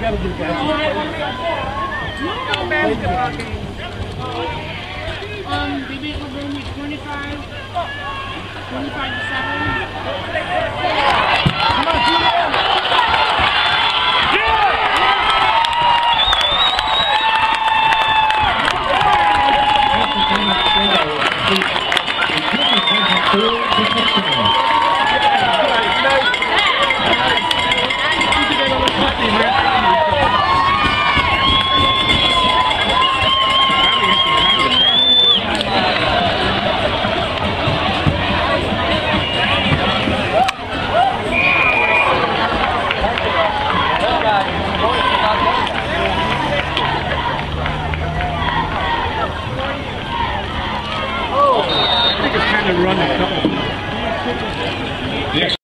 gotta do that. Basketball game. They beat Livonia 25 to 7. Come on, Julian! Run a couple.